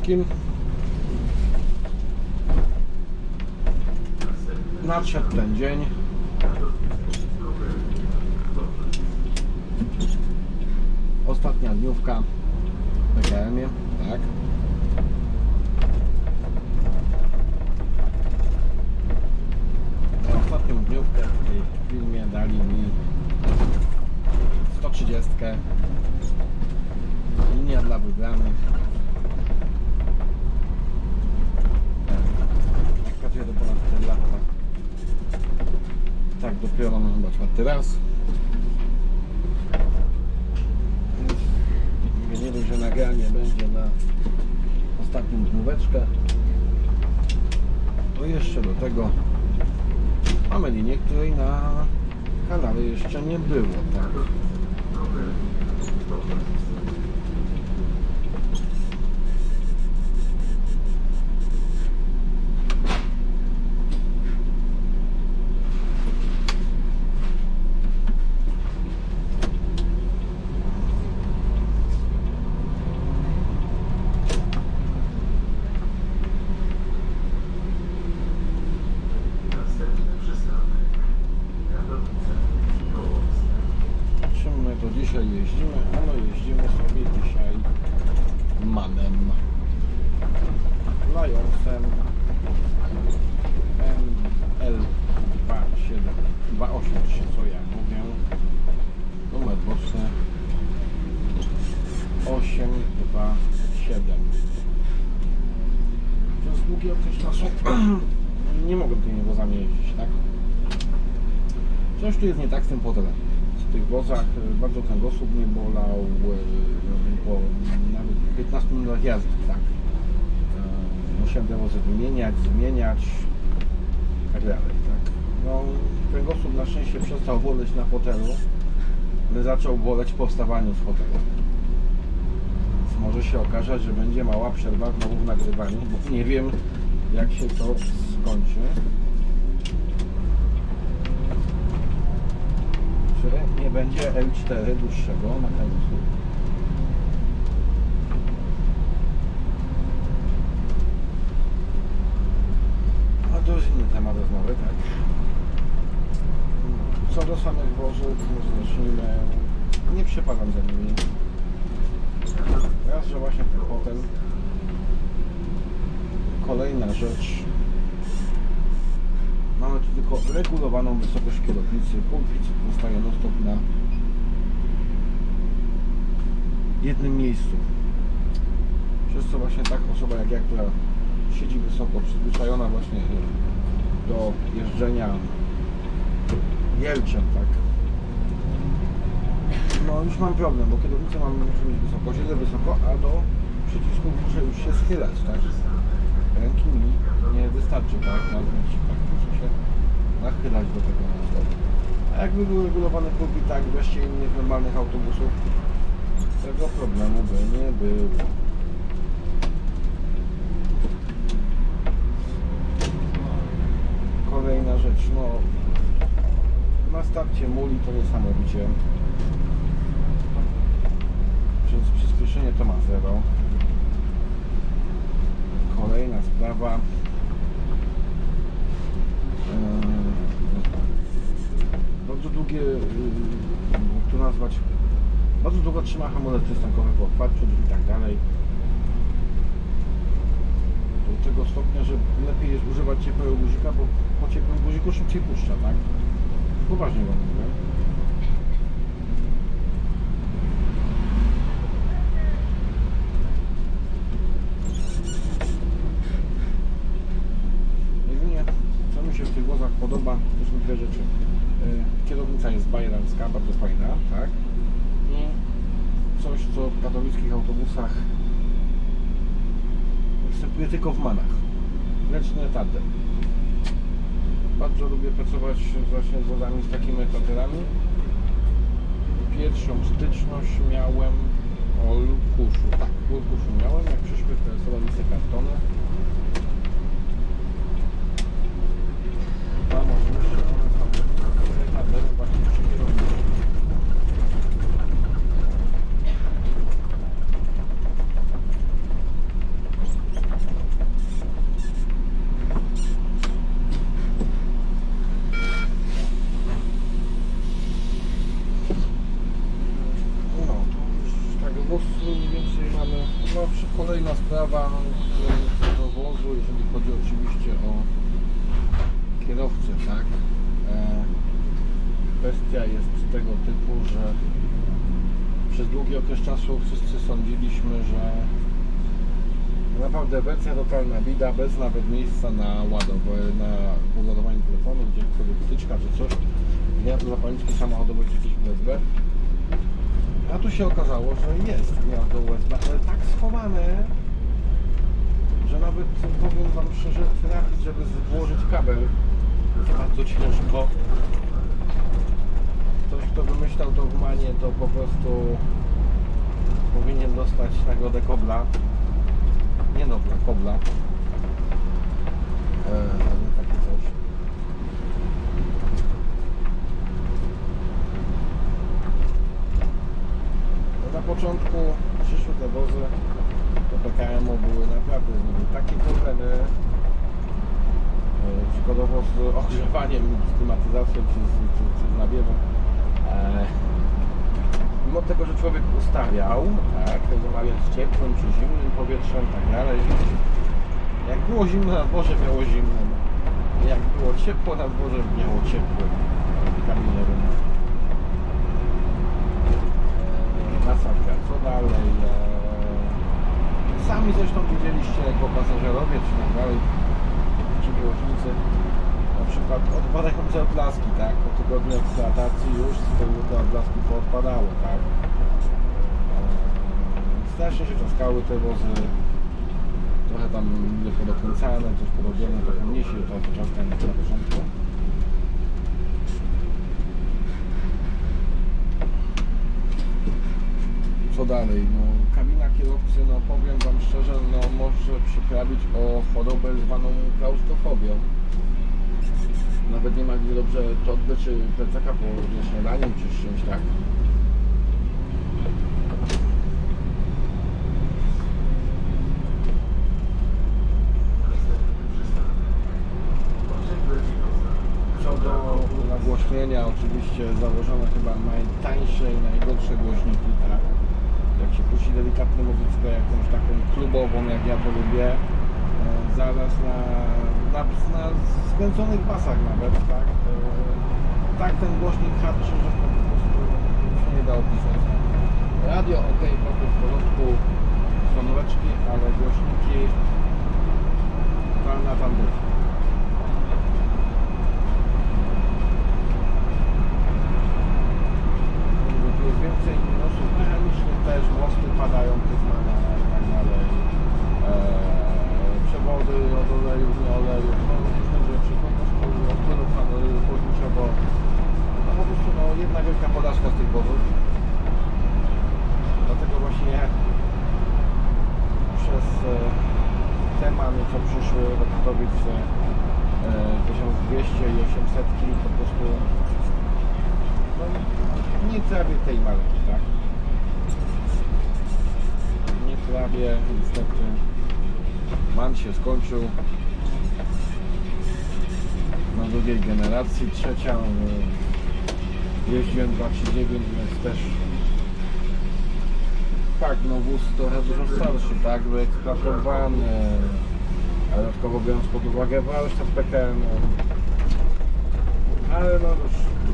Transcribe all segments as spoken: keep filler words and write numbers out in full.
wszystkim. Nadszedł ten dzień. Ostatnia dniówka w P K M-ie, tak. Na ostatnią dniówkę w tej filmie dali mi sto trzydzieści. Linia dla wybranych. Jak pracuję do ponad cztery lata, tak, tak dopiero mam chyba czwarty raz. Więc nie dość, że nagranie będzie na ostatnią dnióweczkę, to jeszcze do tego mamy linię, której na kanale jeszcze nie było, tak? Dzisiaj jeździmy, ano jeździmy sobie dzisiaj Manem, Lionsem M L dwa siedem dwa osiem trzy, co ja mówię, numer boczny osiem dwa siedem. Przez długi okres czasu nie mogę do niego za mnie jeździć, tak? Coś tu jest nie tak z tym fotelem. W tych wozach bardzo kręgosłup mnie bolał po nawet piętnastu minutach jazdy, tak. Musiałem te wozy wymieniać, zmieniać i tak dalej, tak. No, kręgosłup na szczęście przestał boleć na fotelu, ale zaczął boleć po wstawaniu z fotelu. Więc może się okazać, że będzie mała przerwa znowu w nagrywaniu, bo nie wiem, jak się to skończy. Nie będzie L cztery dłuższego na końcu. A to jest inny temat rozmowy, tak. Co do samych wozów, zacznijmy. Nie przepadam za nimi. Raz, że właśnie ten potem. Kolejna rzecz. Mamy tu tylko regulowaną wysokość kierownicy. Pulpit zostaje non stop na jednym miejscu. Przez co właśnie tak osoba jak ja, która siedzi wysoko, przyzwyczajona właśnie do jeżdżenia jelczem, tak. No już mam problem, bo kierownicę mam muszę mieć wysoko, siedzę wysoko, a do przycisków muszę już się schylać, tak. Ręki mi nie wystarczy, tak, na tak, muszę się nachylać do tego non-stop. A jakby był regulowany pulpit tak wreszcie innych normalnych autobusów, tego problemu by nie było. Kolejna rzecz, no na starcie muli to niesamowicie. Przez przyspieszenie to ma zero. Kolejna sprawa. Bardzo długie, jak to nazwać, bardzo długo trzyma hamulec przystankowy po otwarciu i tak dalej. Do tego stopnia, że lepiej jest używać ciepłego guzika, bo po ciepłym guziku szybciej puszcza, tak? Poważnie wam mówię. Jedynie co mi się w tych wozach podoba, to są dwie rzeczy. Kierownica jest bajerancka, bardzo fajna, tak? I coś, co w katowickich autobusach występuje tylko w Manach. Ręczny tandem. Bardzo lubię pracować właśnie z wozami z takimi etaterami. Pierwszą styczność miałem o Lukuszu. Tak, w Lukuszu miałem, jak przyszły interesowały te kartony. Mam oczywiście one są etatery właśnie przy kierownicy. kolejna sprawa do wozu, jeżeli chodzi oczywiście o kierowcę, tak? E, kwestia jest tego typu, że przez długi okres czasu wszyscy sądziliśmy, że naprawdę wersja totalna bida, bez nawet miejsca na ładowanie, na podładowanie telefonu, gdziekolwiek wtyczka czy coś, gniazdo zapalniczki samochodowe czy coś U S B. A tu się okazało, że jest gniazdo U S B, ale tak schowane, że nawet powiem wam szczerze, trafić, żeby włożyć kabel jest bardzo ciężko. Ktoś, kto wymyślał to w manie, to po prostu powinien dostać nagrodę Kobla. Nie Nobla, Kobla. Eee, takie coś. No na początku przyszły te wozy do P K M u, były naprawdę z nimi takie problemy, eee, przykładowo z ogrzewaniem, z klimatyzacją czy z, czy, czy z nabiewem. Eee, mimo tego, że człowiek ustawiał, tak, zamawiać z ciepłym czy zimnym powietrzem i tak dalej. Jak było zimno na dworze, miało zimno. Jak było ciepło na dworze, miało ciepło w kabinie rumu. Eee, masakra. Co dalej? Eee, sami zresztą widzieliście jako pasażerowie, czy tak dalej, czy miłośnicy, na przykład odpadające odblaski, tak? Po tygodniu eksploatacji już z tyłu te odblaski poodpadały, tak? Eee, strasznie się trzaskały te wozy, trochę tam były podokręcane, coś porobione, trochę mniejsze to trzaskanie na początku. Co dalej? No, kabina kierowcy, no powiem wam szczerze, no może przyprawić o chorobę zwaną klaustrofobią. Nawet nie ma gdzie dobrze to odbyć, czy plecaka po śniadaniem, czy z czymś tak. Co do nagłośnienia, oczywiście założone chyba najtańsze i najgorsze głośniki, tak? Jak się puści delikatną muzykę, jakąś taką klubową, jak ja to lubię, zaraz na, na, na skręconych basach nawet, tak? Tak ten głośnik harczy, że po prostu się nie da opisać. Radio ok, trochę w porządku, sonóweczki, ale głośniki totalna tandyta. Tu jest więcej minusów mechanicznych też, mosty padają, przyznane i tak dalej. Eee, przewody od oleju, nie oleju, no różne rzeczy, po prostu od płynów chłodnicze, bo no po prostu no, jedna wielka podażka z tych wozów. Dlatego właśnie przez e, te many, co przyszły do Katowic e, tysiąc dwieście i osiemset po prostu no, nie trawię tej marki, tak? Nie trawię, niestety man się skończył na drugiej generacji, trzecia jeździłem dwa trzydzieści dziewięć, więc też tak, no wóz trochę dużo starszy, tak, wyeksploatowany, ale dodatkowo biorąc pod uwagę warsztat P K M u, ale no już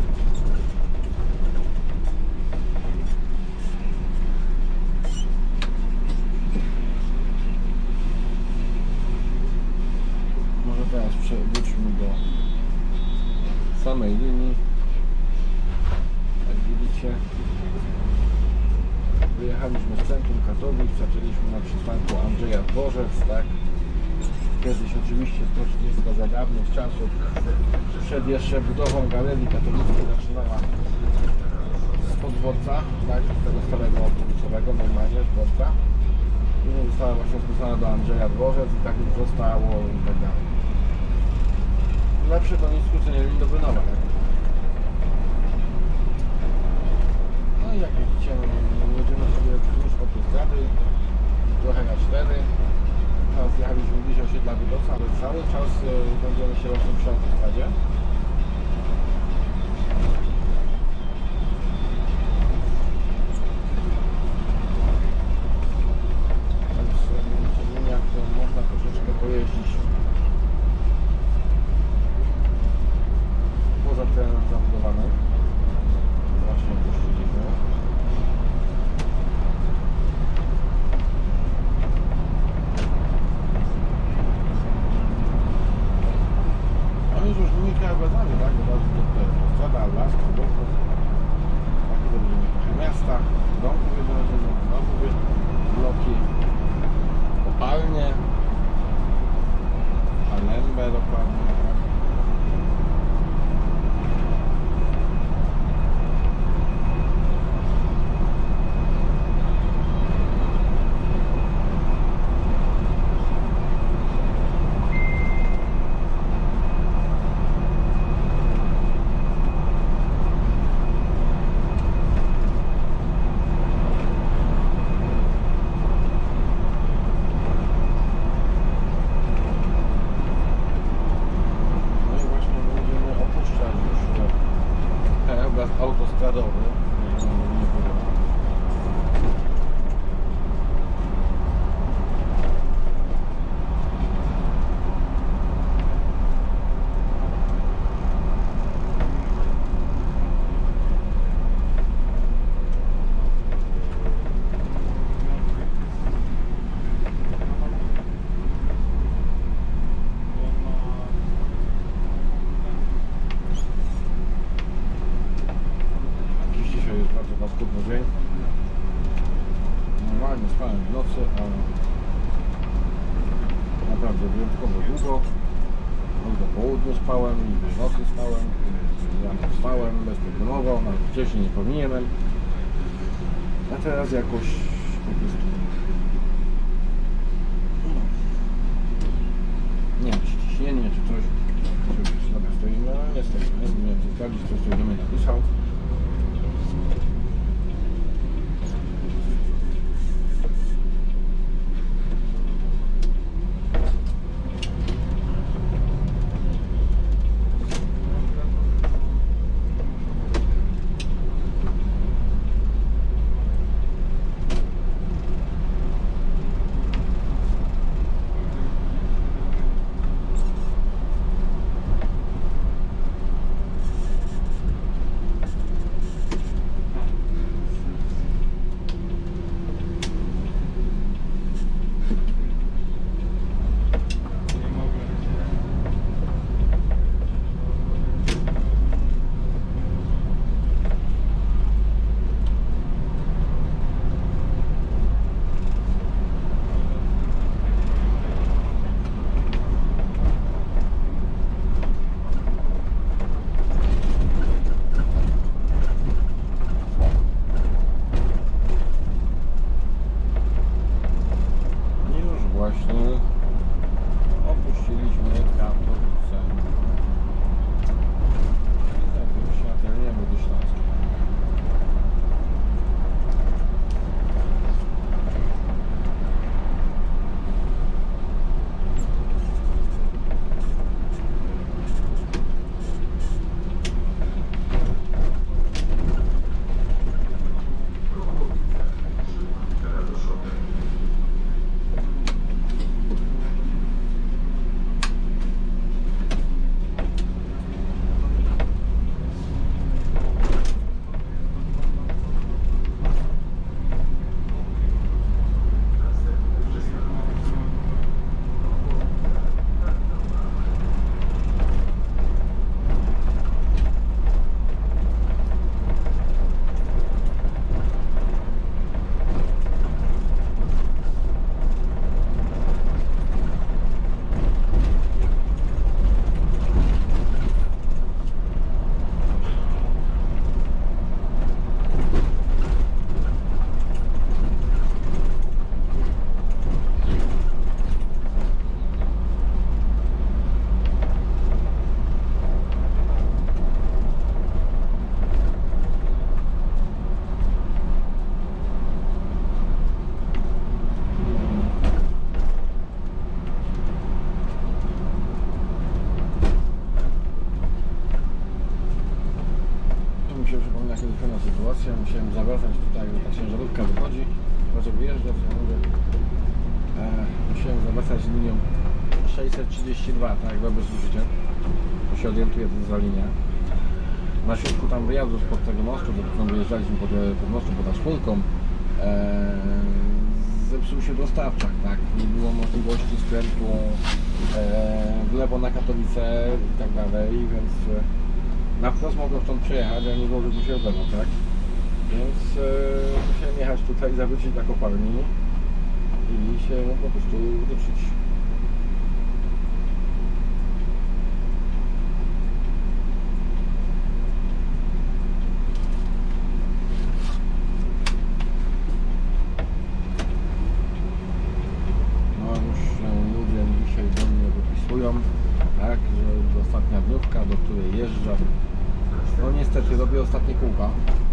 może teraz przewróćmy do samej linii. Jak widzicie, wyjechaliśmy z centrum Katowic, zaczęliśmy na przystanku Andrzeja Dworzec, tak? Kiedyś oczywiście stoczniska za dawnych czasów, przed jeszcze budową galerii katowickiej zaczynała z podwórca, tak? Z tego starego autobusowego, normalnie z dworca. Później została właśnie skrócona do Andrzeja Dworzec i tak już zostało i tak dalej. Lepsze to nic skrócenie linii do Bynowa, tak? No i jak widzicie, no, jedziemy sobie wzdłuż autostrady, trochę na cztery. Teraz jechaliśmy bliżej osiedla Widoca, ale cały czas y, będziemy się robić przy autostradzie. Więc y, wyjątkowo długo. No do południa spałem, i do nocy spałem, i rano wstałem bezproblemowo, nawet wcześniej nie powinienem. A teraz jakoś po prostu nie wiem, czy ciśnienie, czy coś, czy dobra stoimy, ale nie stoimy, nie wiem, czy sprawdzić, coś co do mnie napisał. sytuacja, musiałem zawracać tutaj, bo ta ciężarówka wychodzi, może wyjeżdżać, ja mówię, e, musiałem zawracać linią sześćset trzydzieści dwa, tak jak dobrze słyszycie, to się orientuje za linię. Na środku tam wyjazdu spod tego mostu, do którego wyjeżdżaliśmy pod, pod mostu, pod Aszpunką, e, zepsuł się dostawczak, tak, nie było możliwości skrętu e, w lewo na Katowice i tak dalej, więc e, na wprost mogłem stąd przejechać, a nie było się w lewo, tak, więc e, musiałem jechać tutaj, zawrócić na kopalni i się po prostu ruszyć. Tak, że ostatnia dniówka, do której jeżdżam, no niestety robię ostatnie kółka,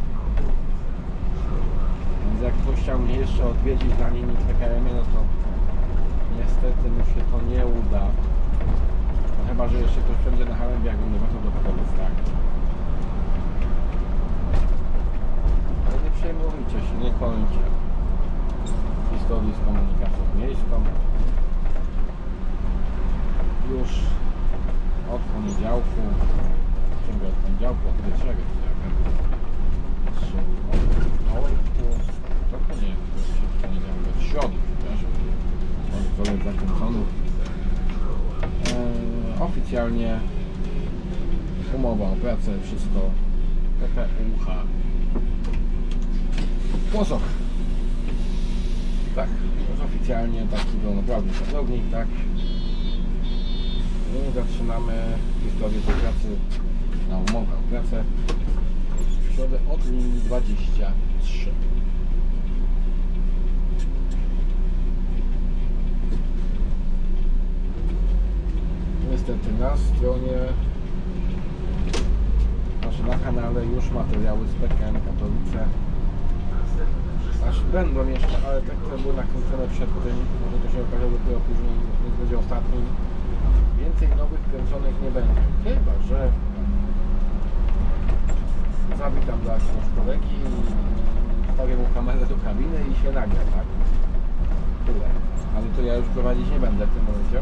więc jak ktoś chciał mnie jeszcze odwiedzić na linii P K M, no to niestety mu się to nie uda, no, chyba że jeszcze ktoś wszędzie na Halembii, jak będę wracał do Katowic, tak. Ale nie przejmujcie się, nie kończę historii z komunikacją miejską. Już od poniedziałku, ciągle od poniedziałku, od pierwszego, trochę nie, od poniedziałku, od środy, przepraszam, od kolei zakończony. E, oficjalnie umowa o pracę, wszystko, P P U H. Posok. Tak, to jest oficjalnie taki pełnoprawny pracownik, tak. I zaczynamy historię tej pracy na umowę o pracę w środę od linii dwadzieścia trzy. Niestety na stronie, znaczy na kanale już materiały z P K M Katowice. Aż będą jeszcze, ale tak to były nakręcone przed tym, może to się okaże dopiero później, więc będzie ostatnim. Więcej nowych kręconych nie będzie. Chyba że zawitam do jakiegoś kolegi, wstawię mu kamerę do kabiny i się nagra, tak? Tyle. Ale to ja już prowadzić nie będę w tym momencie.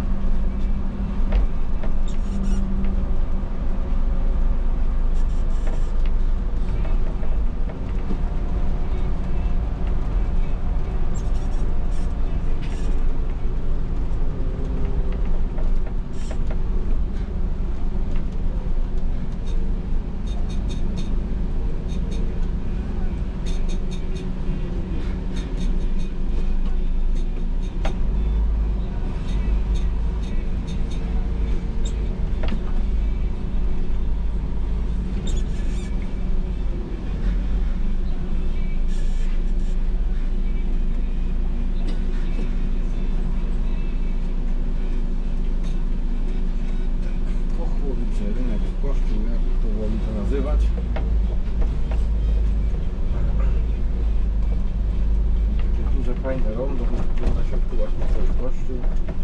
Fajne rondo, na środku właśnie cały kościół.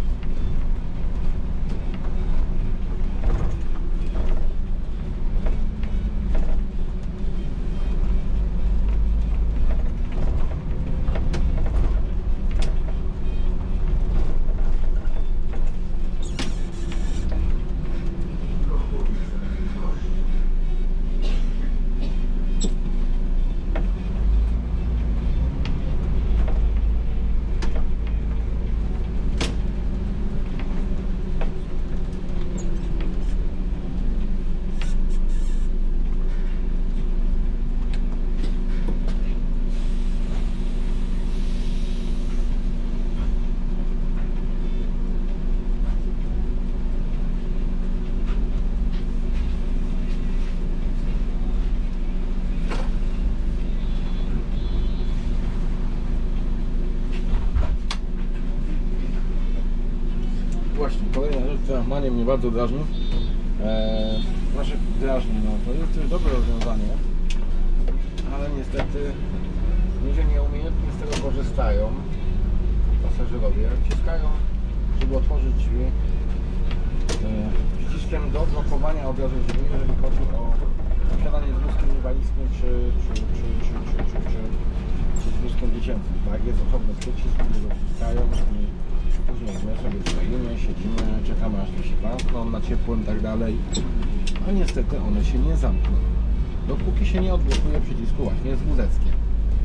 Właśnie, kolejna rzecz, która Manię mnie bardzo drażni. Eee, znaczy drażni, no to jest też dobre rozwiązanie, ale niestety ludzie nieumiejętnie z tego korzystają, pasażerowie, wciskają, żeby otworzyć drzwi eee, przyciskiem do blokowania od razu drzwi, jeżeli chodzi o posiadanie z wózkiem inwalidzkim czy, czy, czy, czy, czy, czy, czy, czy z wózkiem dziecięcym, tak? Jest osobny przycisk, który go wciskają i później my sobie stoimy, siedzimy, czekamy aż to się zamkną na ciepłym i tak dalej, a niestety one się nie zamkną, dopóki się nie odblokuje przycisku właśnie z wózeckiem.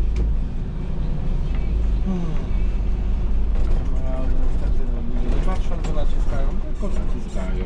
Hmm. A niestety no, nie patrzą, co naciskają, tylko naciskają.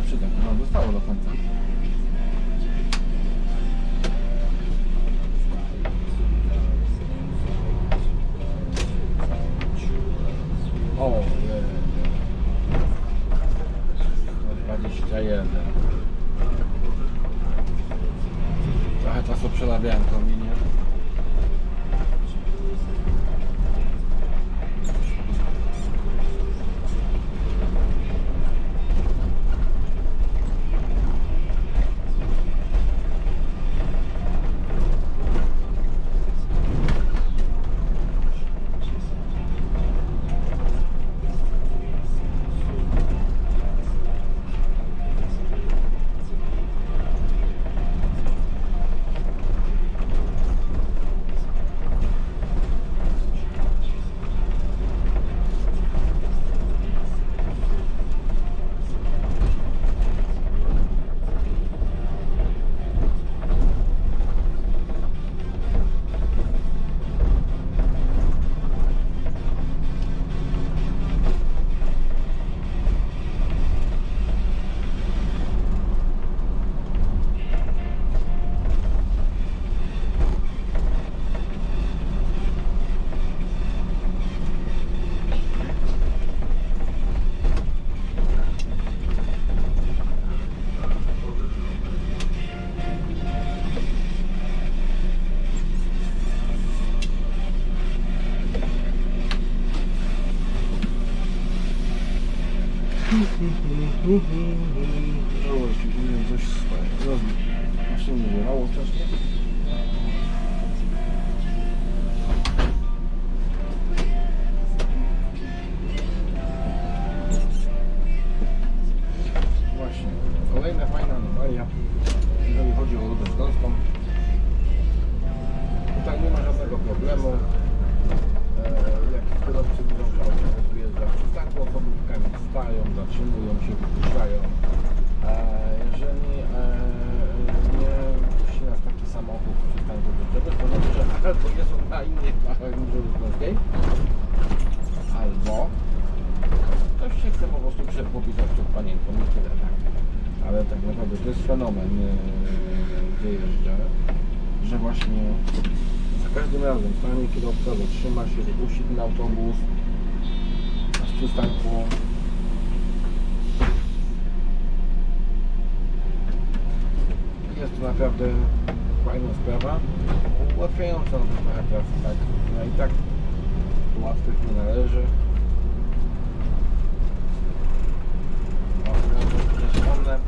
przyda, no zostało do końca. O, nie. dwadzieścia jeden. Trochę czasu przerabiałem tą linię. No właśnie, powinien coś swoje robić. Właśnie nie wylało strasznie. Właśnie, kolejna fajna anomalia, jeżeli chodzi o rudę śląską. Tutaj nie ma żadnego problemu. Jak kierowcy widzą, że autobus wyjeżdża w przystanku, autobusami stają, zatrzymują się, wypuszczają. Jeżeli nie puści nas taki samochód w przystanku drogowy, to znaczy, że albo jest on na innej plachach niż Śląskiej, albo ktoś się chce po prostu popisać przed panienką, nie tyle tak. Ale tak naprawdę to jest fenomen, gdzie jeżdżę, że właśnie za każdym razem stanie kierowca zatrzyma się, wypuści ten autobus z przystanku. Jest to naprawdę fajna sprawa, ułatwiająca nam trochę pracę, tak? No i tak łatwych nie należy. O, to wspomnę.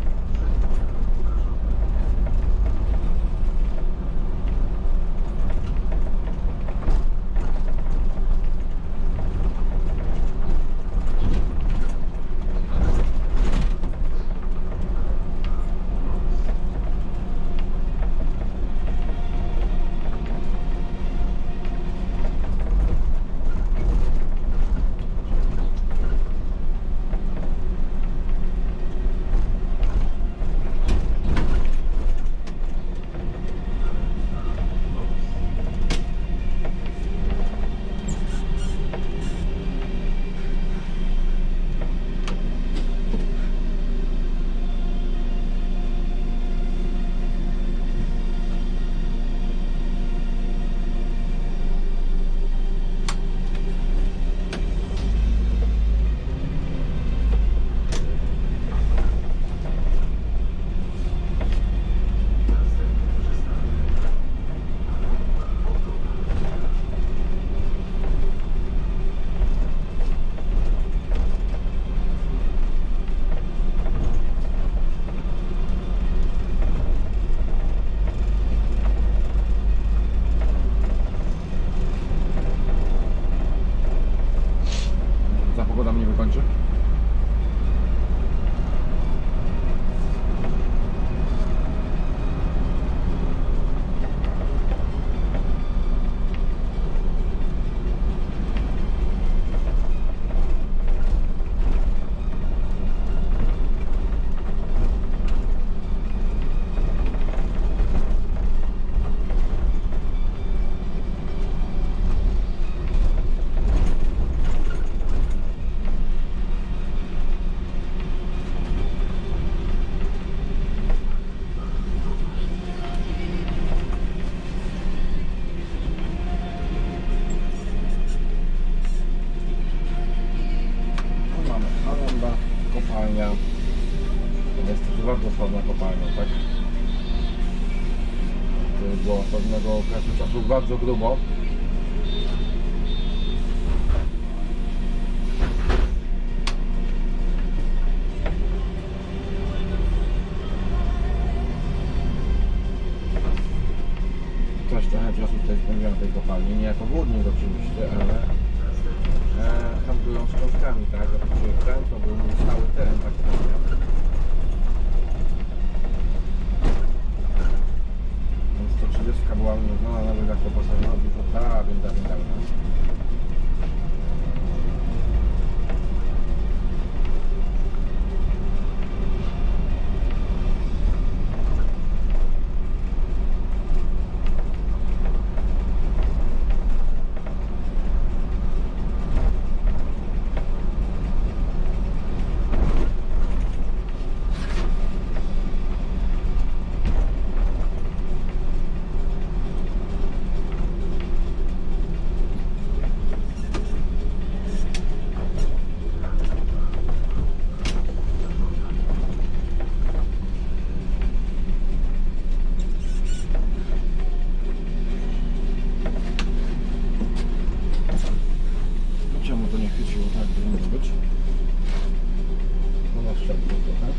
Pogoda mnie wykończy. pewnego okresu czasu bardzo grubo. Też trochę czasu tutaj spędziłem w tej kopalni, nie jako górnik oczywiście, ale e, handlują z książkami, tak, jak przyjeżdżałem, to był mój stały teren, tak powiem. Więc sto trzydzieści była mi uznana nawet jako pasażerowi, to dawien, dawien, dawien. Czemu to nie chwyciło tak, powinno być? No na szczęście trochę.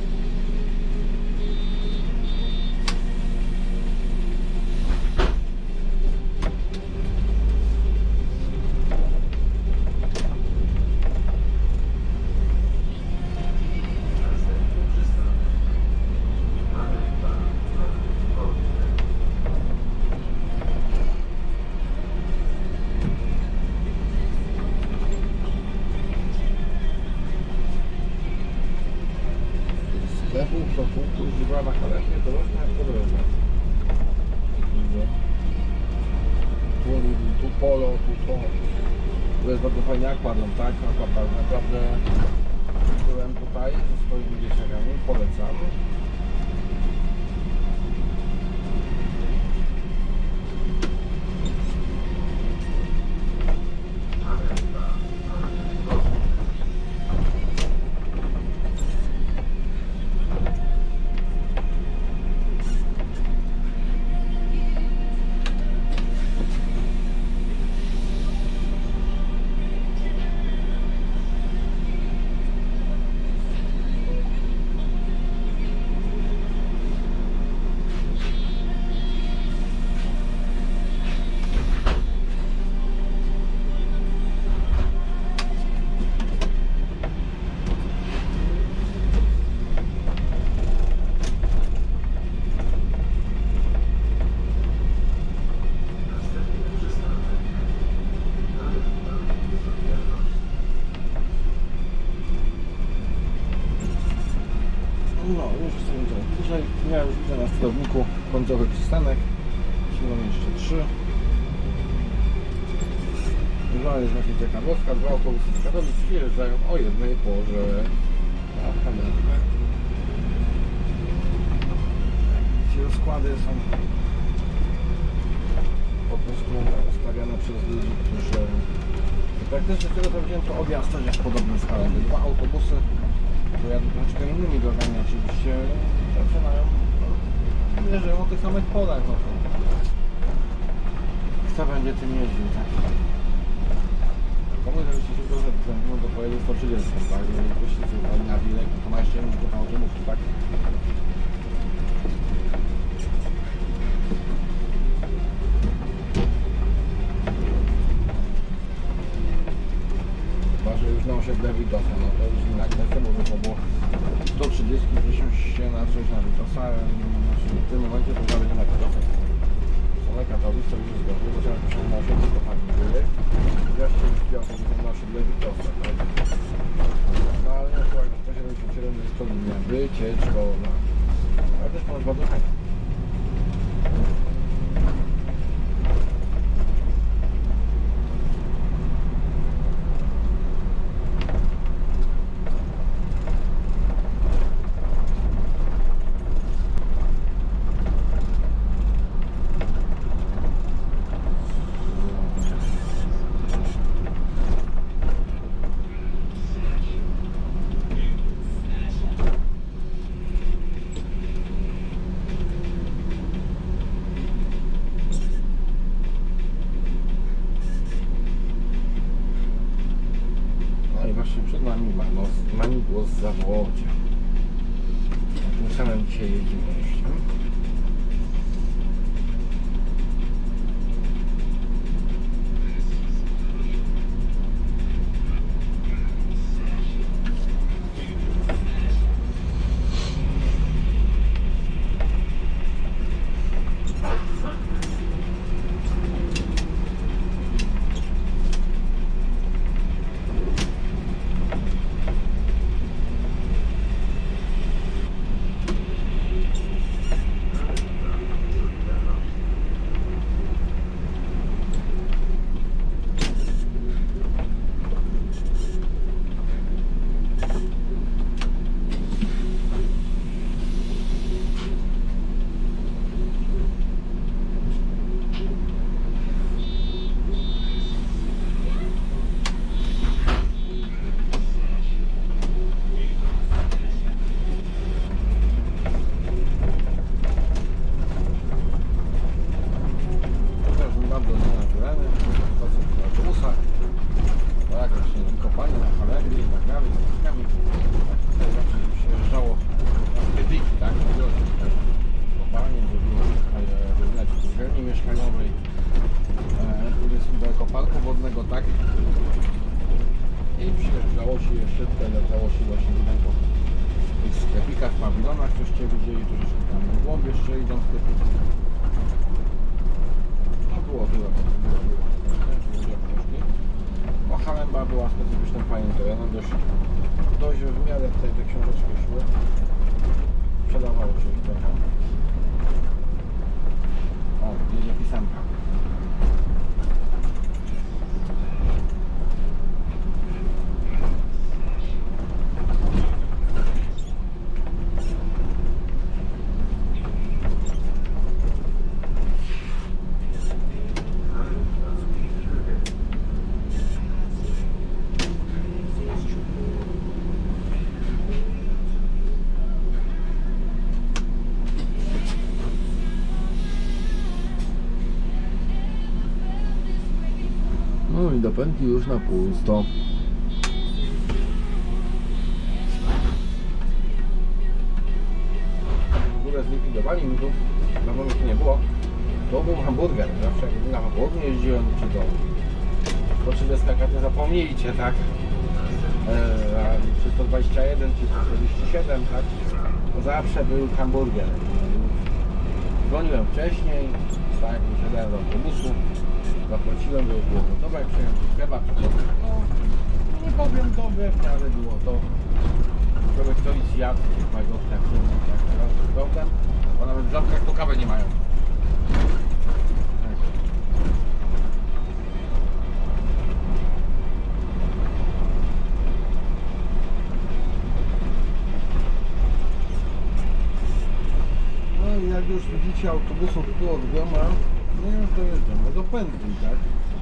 Sklepu, co punktu używała na kaletnie, to rośnie jak podrożne. Tu, tu polo, tu to. To jest bardzo fajny akwadom, tak? Akwapark. Naprawdę byłem tutaj ze swoimi dzieciakami, polecam. No, już sobie to bliżej. Ja już widzę na sterowniku końcowy przystanek. Są jeszcze trzy. No jest właśnie ciekawostka. Dwa autobusy z Katowic przyjeżdżają o jednej porze na kamerkę. Ci rozkłady są po prostu stawiane przez ludzi, którzy praktycznie z tego co widziałem, to objazd też jest podobny skala. Dwa autobusy pojadą troszeczkę innymi drogami oczywiście, zaczynają, no, jeżdżą o tych samych polach, no to kto będzie tym jeździł, tak? Komuś oczywiście się dobrze no to pojedzie sto trzydzieści, tak? Jeżeli ktoś się tutaj na Wilek, to ma jeszcze jeden na autobusy, tak? Chyba, że już na osiedle Witosa, no to już inna kwestia, bo by to było sto trzydzieści, przesiąść się na coś na Witosa, w tym momencie to zależy na Witosa. Same Katowic to już jest gorzej, bo trzeba się na osiedle kochani były. Wreszcie już widział sobie na osiedle Witosa, tak? No ale aktualnie sto siedemdziesiąt siedem jest to linia wycieczkowa. Ale też ponoć bardzo fajna. przed nami Manigło z Zawodzie. Tym samym dzisiaj jedziemy jeszcze. No i do pętli już na pusto. W ogóle zlikwidowali mi tu, na pewno tu nie było. To był hamburger. Zawsze jak na południe jeździłem, czy to po trzydzieści karty zapomnijcie, tak? Eee, czy sto dwadzieścia jeden, czy sto czterdzieści siedem, tak? To zawsze był hamburger. Dzwoniłem wcześniej, tak, wysiadałem do autobusu, zapłaciłem, by było gotowe, jak przyjąłem kebab, no nie powiem tobie, ale było to. Człowiek to i zjadł, mojego tak, teraz z gwałtem, bo nawet w żabkach to kawę nie mają. No i jak już widzicie autobusów tu od Groma, no już dojeżdżamy do pętli, tak?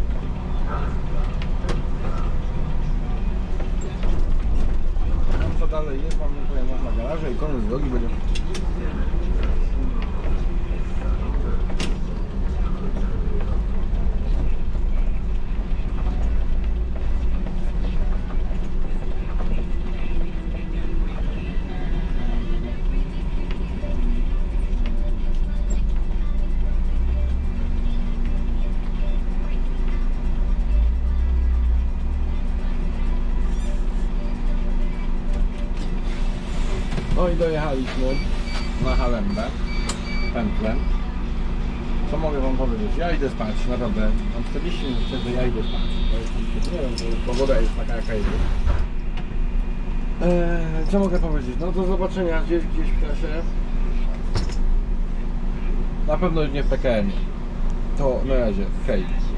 Tam co dalej jest, mam nie powiem, na garaże i koniec drogi będzie. No i dojechaliśmy na Halembę, pętlę. Co mogę wam powiedzieć? Ja idę spać, naprawdę. Mam czterdzieści minut wtedy, ja idę spać. Nie wiem, bo pogoda jest taka jaka jest. Eee, co mogę powiedzieć? No do zobaczenia gdzieś, gdzieś w trasie. Na pewno nie w P K M-ie. To na razie, hej.